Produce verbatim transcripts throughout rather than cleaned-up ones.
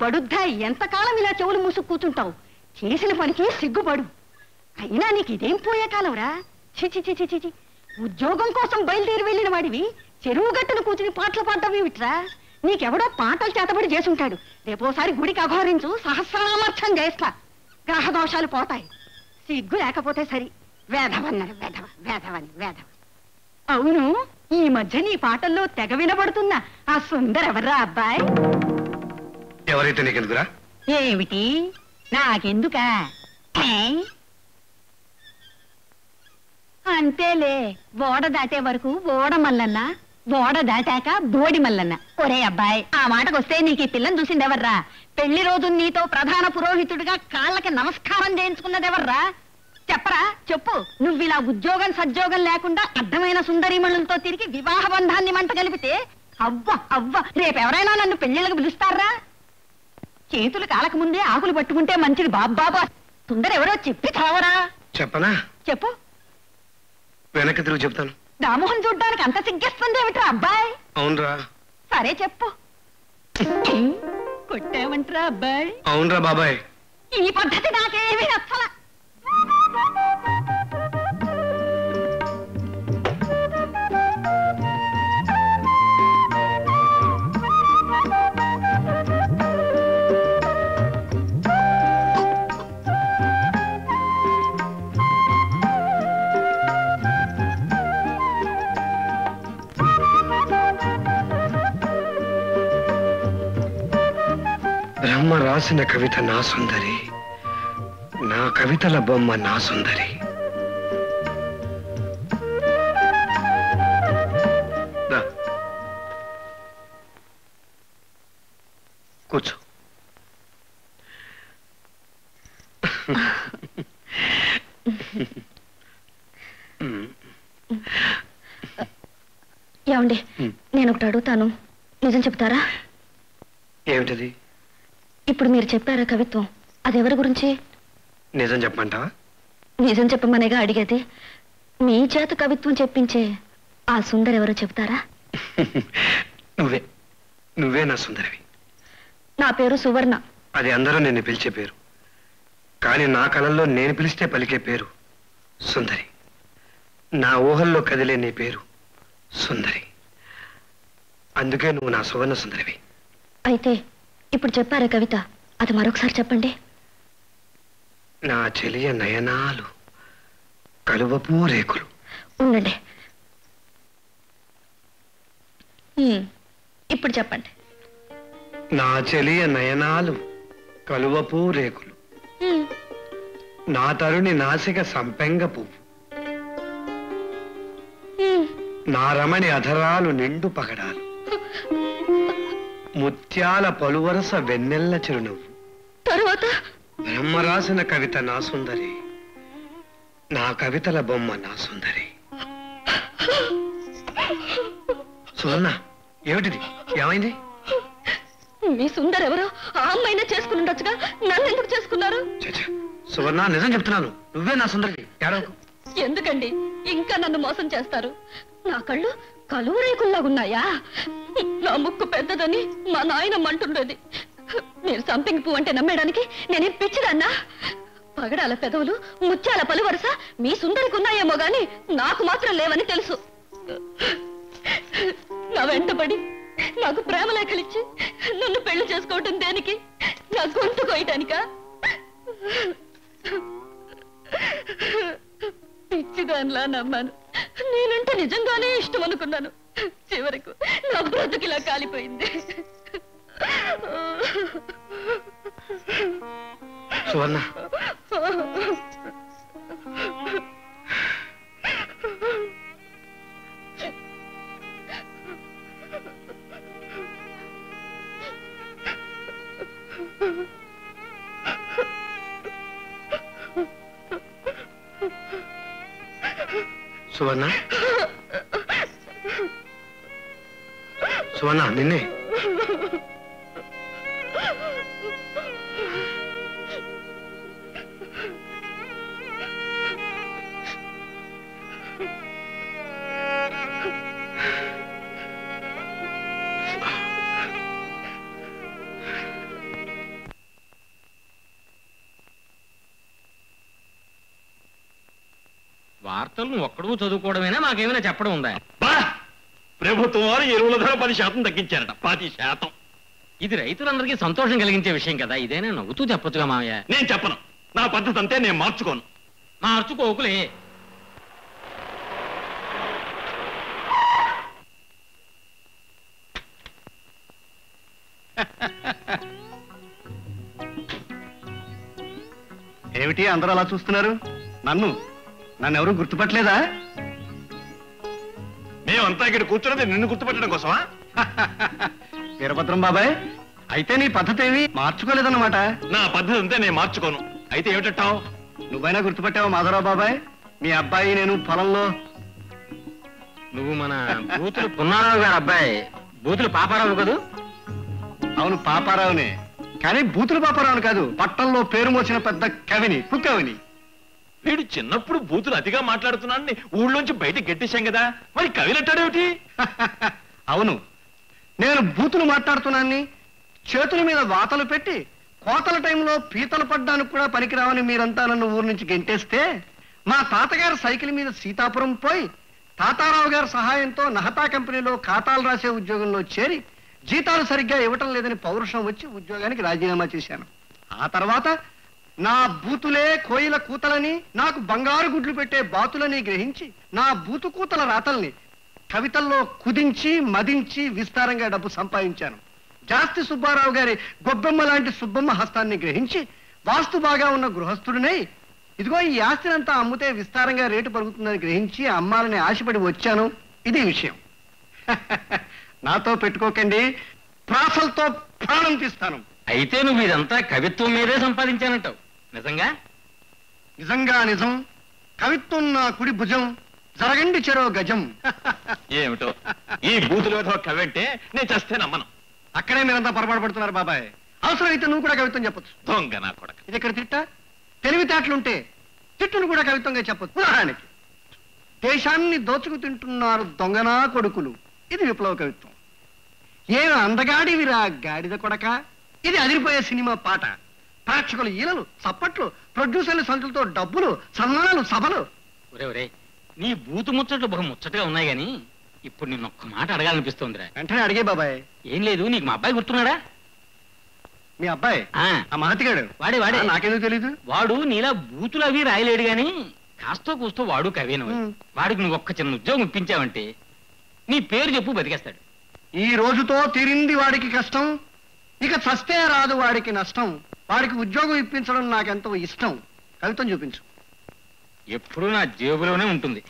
బడుద్దా ఎంతకాలం ఇలా చెవులు మూసుకు కూర్చుంటావు? చేసిన పనికి సిగ్గుపడు. అయినా నీకు ఇదేం పోయే కాలంరా? చిచి చిచి చిచి ఉద్యోగం కోసం బయలుదేరి వెళ్ళిన వాడివి చెరువు గట్టును కూర్చుని పాటలు పాడటం ఏమిట్రా? నీకెవడో పాటలు చేతబడి చేసుంటాడు. రేపోసారి గుడికి అఘోరించు, సహస్రామర్థం చేస్తా. గ్రహదోషాలు పోతాయి. సిగ్గు లేకపోతే సరి. వేధవన్నారు వేధవ వేధవని వేధవ. అవును, ఈ మధ్య నీ పాటల్లో తెగ వినబడుతున్నా ఆ సుందర్ ఎవర్రా అబ్బాయి? ఎవరైతే నీకెందుకురా? ఏమిటి నాకెందుకా? అంతేలే, ఓడ దాటే వరకు ఓడ మల్లన్న, ఓడ దాటాక బోడి మల్లన్న. ఒరే అబ్బాయి, ఆ మాటకొస్తే నీకు ఈ పిల్లని చూసిందెవర్రా? పెళ్లి రోజు నీతో ప్రధాన పురోహితుడిగా కాళ్ళకి నమస్కారం చేయించుకున్నదెవర్రా? చెప్పరా చెప్పు. నువ్విలా ఉద్యోగం సద్యోగం లేకుండా అర్థమైన సుందరీమణులతో తిరిగి వివాహ బంధాన్ని మంట కలిపితే అవ్వ అవ్వ రేపెవరైనా నన్ను పెళ్లిళ్ళకు పిలుస్తారా? చేతులు కాలక ముందే ఆకులు పట్టుకుంటే మంచిది బాబ్బాబా. సుందరెవరో చెప్పి చావరా? చెప్పనా? చెప్పు. వెనక్కి తిరిగి చెప్తాను. దామోహన్ చూడ్డానికి అంత సిగ్గేస్తుంది ఏమిట్రా అబ్బాయి? అవునరా. సరే చెప్పు. కొట్టామంటరా అబ్బాయి? అవునరా బాబాయ్. ఈ పద్ధతి నాకేమీ నచ్చల. బ్రహ్మ రాసిన కవిత నా సుందరి, నా కవితల బొమ్మ నా సుందరి. కూర్చో. ఏమండి, నేను ఒకటి అడుగుతాను, నిజం చెప్తారా? ఏమిటది? ఇప్పుడు మీరు చెప్పారా కవిత్వం, అదెవరి గురించి? నిజం చెప్పమంటావా? నిజం చెప్పమనేగా అడిగేది. మీ చేత కవిత్వం చెప్పించే ఆ సుందరి ఎవరో చెప్తారా? నువ్వే నువ్వే నా సుందరివి. నా పేరు సువర్ణ. అది అందరూ నిన్ను పిలిచే పేరు, కానీ నా కళల్లో నేను పిలిస్తే పలికే పేరు సుందరి. నా ఊహల్లో కదిలే నీ పేరు సుందరి. అందుకే నువ్వు నా సువర్ణ సుందరివి. అయితే ఇప్పుడు చెప్పారా కవిత, అది మరొకసారి చెప్పండి. నా చెలియ నయనాలు కలువపూ రేకులు. ఉండండి, ఇప్పుడు చెప్పండి. నా చెలియ నయనాలు కలువపూ రేకులు, నా తరుణి నాసిక సంపెంగ పువ్వు, నా రమణి అధరాలు నిండు పగడాలు, ముత్యాల పలువరస వెన్నెల్ల చిరునవ్వు. తరువాత బ్రహ్మ రాసిన కవిత నా సుందరి, నా కవితల బొమ్మ నా సుందరి. సువర్ణ, ఏమిటిది? ఏమైంది? మీ సుందర్ ఎవరో ఆ అమ్మాయినే చేసుకుని ఉండొచ్చుగా, నన్ను ఎందుకు చేసుకున్నారు? సువర్ణ, నిజం చెప్తున్నాను, నువ్వే నా సుందరి. ఏడవకు. ఎందుకండి ఇంకా నన్ను మోసం చేస్తారు? నా కళ్ళు కలువ రేకుల్లాగున్నాయా? నా ముక్కు పెద్దదని మా నాయనమ్మ అంటుండేది. మీరు సంపింగ్ పువ్వు అంటే నమ్మేయడానికి నేనేం పిచ్చిదన్నా? పగడాల పెదవులు, ముత్యాల పలువరస మీ సుందరికి ఉన్నాయేమో గాని నాకు మాత్రం లేవని తెలుసు. నా వెంటబడి నాకు ప్రేమ లేఖలిచ్చి నన్ను పెళ్లి చేసుకోవటం దేనికి? నా గొంతు కోయటానికా? పిచ్చిదానిలా నమ్మాను. నేనంటే నిజంగానే ఇష్టం అనుకున్నాను. చివరకు నా బ్రతుకిలా కాలిపోయింది. సువర్ణ, సువర్ణ, సువర్ణ, నిన్నే. వార్తలు నువ్వు ఒక్కడూ చదువుకోవడమేనా మాకేమైనా చెప్పడం ఉందా? ప్రభుత్వం వారు ఎరువుల ధర పది శాతం తగ్గించారట. పది శాతం. ఇది రైతులందరికీ సంతోషం కలిగించే విషయం కదా, ఇదేనా నవ్వుతూ చెప్పొచ్చుగా మావయ్య. నేను చెప్పను. నా పద్ధతి అంతే, నేను మార్చుకోను. మార్చుకోకులే. ఏమిటి అందరూ అలా చూస్తున్నారు? నన్ను నన్ను ఎవరు గుర్తుపట్టలేదా? మేమంతా ఇక్కడ కూర్చున్నది నిన్ను గుర్తుపట్టడం కోసమా? వీరభద్రం బాబాయ్, అయితే నీ పద్ధతి ఏమి మార్చుకోలేదన్నమాట. నా పద్ధతి అంతే, నేను మార్చుకోను. అయితే ఏమిటంటావు? నువ్వైనా గుర్తుపట్టావా మాధవరావు బాబాయ్? మీ అబ్బాయి నేను పొలంలో. నువ్వు మన బూతులు పున్నారావు గారు అబ్బాయి, బూతులు పాపారావు కదూ? అవును, పాపారావునే. కానీ బూతులు పాపారావుని కాదు, పట్టణంలో పేరు మోసిన పెద్ద కవిని, కుక్కవిని. వీడు చిన్నప్పుడు బూతులు అతిగా మాట్లాడుతున్నాడని ఊళ్ళోంచి బయట గెట్టేశాం కదా, మరి కవిలంటాడేమిటి? అవును, నేను బూతులు మాట్లాడుతున్నాన్ని, చేతుల మీద వాతలు పెట్టి కోతల టైంలో పీతలు పడ్డానికి కూడా పనికిరావని మీరంతా నన్ను ఊరు నుంచి గెంటేస్తే, మా తాతగారు సైకిల్ మీద సీతాపురం పోయి తాతారావు గారి సహాయంతో నహతా కంపెనీలో ఖాతాలు రాసే ఉద్యోగంలో చేరి జీతాలు సరిగ్గా ఇవ్వటం లేదని పౌరుషం వచ్చి ఉద్యోగానికి రాజీనామా చేశాను. ఆ తర్వాత నా బూతులే కోయిల కూతలని, నాకు బంగారు గుడ్లు పెట్టే బాతులని గ్రహించి నా బూతు కూతల రాతల్ని కవితల్లో కుదించి మదించి విస్తారంగా డబ్బు సంపాదించాను. జాస్తి సుబ్బారావు గారి గొబ్బెమ్మ లాంటి సుబ్బమ్మ హస్తాన్ని గ్రహించి వాస్తు బాగా ఉన్న గృహస్థుడినై, ఇదిగో ఈ ఆస్తినంతా అమ్ముతే విస్తారంగా రేటు పలుకుతుందని గ్రహించి అమ్మాలని ఆశపడి వచ్చాను. ఇది విషయం. నాతో పెట్టుకోకండి, ప్రాసలతో ప్రాణం తీస్తాను. అయితే నువ్వు ఇదంతా కవిత్వం మీదే సంపాదించానంటావు, నిజంగా? నిజంగా నిజం. కవిత్వం నా కుడి భుజం, జరగండి చెరో గజం. ఏమిటో ఈ బూతులు ఏదో కవి అంటే నేను చస్తే నమ్మను. అక్కడే మీరంతా పొరపాటు పడుతున్నారు బాబాయ్. అవసరమైతే నువ్వు కూడా కవిత్వం చెప్పొచ్చు. దొంగ నా కొడక. ఇది ఇక్కడ తిట్ట తెలివితేటలుంటే తిట్టును కూడా కవిత్వంగా చెప్పొచ్చు. ఉదాహరణకి, దేశాన్ని దోచుకు తింటున్నారు దొంగనా కొడుకులు, ఇది విప్లవ కవిత్వం. ఏమి అందగాడివిరా గాడిద కొడక, ఇది అదిరిపోయే సినిమా పాట. ప్రేక్షకులు ఈలలు, చప్పట్లు, ప్రొడ్యూసర్ల సంచులతో డబ్బులు, సన్మానాలు, సభలు. ఒరే ఒరే, నీ బూతు ముచ్చట్లు బహు ముచ్చటగా ఉన్నాయి గాని ఇప్పుడు నిన్న ఒక్క మాట అడగాలనిపిస్తోందిరా. వెంటనే అడిగే బాబాయ్. ఏం లేదు, నీకు మా అబ్బాయి గుర్తున్నాడా? మీ అబ్బాయి ఆ మహతిగాడు? వాడే వాడే. నాకెందుకు తెలీదు? వాడు నీలా బూతులు అవి రాయలేడు గాని కాస్తో కూస్తో వాడు కవేను. వాడికి నువ్వు ఒక్క చిన్న ఉద్యోగం ఇప్పించావంటే నీ పేరు చెప్పు బతికేస్తాడు. ఈ రోజుతో తీరింది వాడికి కష్టం, ఇక చస్తే రాదు వాడికి నష్టం. వాడికి ఉద్యోగం ఇప్పించడం నాకెంతో ఇష్టం. కవిత్వం చూపించు. ఎప్పుడూ నా జేబులోనే ఉంటుంది.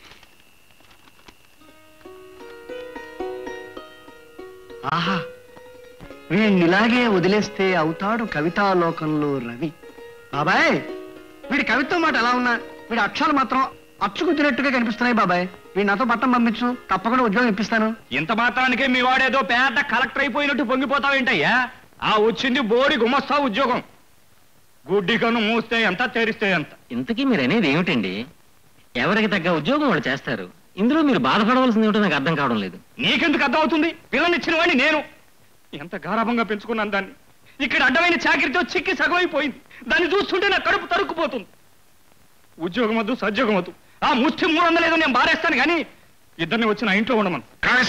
ఆహా, వీడినిలాగే వదిలేస్తే అవుతాడు కవితాలోకంలో రవి. బాబాయ్, వీడి కవిత్వం మాట ఎలా ఉన్నా వీడి అక్షరాలు మాత్రం అచ్చుకుద్దినట్టుగా కనిపిస్తున్నాయి. బాబాయ్, వీడి నాతో పట్టం పంపించు, తప్పకుండా ఉద్యోగం ఇప్పిస్తాను. ఇంత మాత్రానికే మీ వాడేదో పెద్ద కలెక్టర్ అయిపోయినట్టు పొంగిపోతావేంటయ్యా? ఆ వచ్చింది బోడి గుమస్తా ఉద్యోగం. గుడ్డి కను మూస్తే ఎంత, తెరిస్తే ఎంత. ఇంతకీ మీరు అనేది ఏమిటండి? ఎవరికి తగ్గ ఉద్యోగం వాళ్ళు చేస్తారు. ఇందులో మీరు బాధపడవలసింది ఏమిటో నాకు అర్థం కావడం లేదు. నీకెందుకు అర్థం అవుతుంది? పిల్లనిచ్చిన వాడిని నేను. ఎంత గారాభంగా పెంచుకున్నాను దాన్ని. ఇక్కడ అడ్డమైన చాకరితో చిక్కి సగమైపోయింది. దాన్ని చూస్తుంటే నా కడుపు తరుక్కుపోతుంది. ఉద్యోగం వద్దు, సద్యోగం వద్దు. ఆ ముష్టి మూడు వందలు ఏదో నేను బారేస్తాను కానీ ఇద్దరిని వచ్చి నా ఇంట్లో ఉండమను.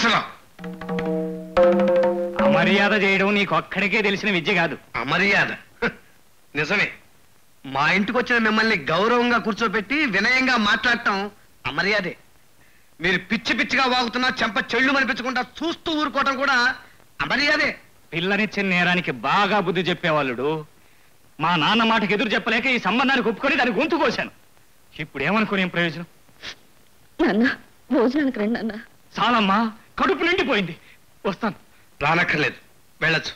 అమర్యాద చేయడం నీకు ఒక్కడికే తెలిసిన విద్య కాదు. అమర్యాద నిజమే. మా ఇంటికి వచ్చిన మిమ్మల్ని గౌరవంగా కూర్చోబెట్టి వినయంగా మాట్లాడటం అమర్యాదే. మీరు పిచ్చి పిచ్చిగా వాగుతున్నా చెంప చెళ్ళు మనిపించకుండా చూస్తూ ఊరుకోవటం కూడా అమర్యాదే. పిల్లనిచ్చిన నేరానికి బాగా బుద్ధి చెప్పేవాళ్ళుడు. మా నాన్న మాటకి ఎదురు చెప్పలేక ఈ సంబంధానికి ఒప్పుకొని దాన్ని గొంతు కోశాను. ఇప్పుడు ఏమనుకునే ప్రయోజనం? నాన్న, భోజనానికి రండి నాన్న. చాలమ్మా, కడుపు నిండిపోయింది. వస్తాను. రానక్కర్లేదు, వెళ్ళొచ్చు.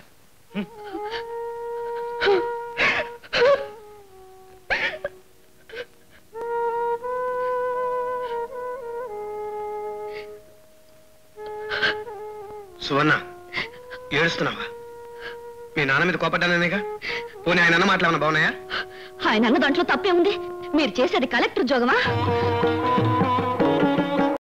సువర్ణ, ఏడుస్తున్నావా? మీ నాన్న మీద కోపడ్డానేగా? పోనీ ఆయన అన్న మాట్లాడమన్నా బాగున్నాయా? ఆయన అన్న దాంట్లో తప్పే ఉంది. మీరు చేసేది కలెక్టర్ ఉద్యోగమా?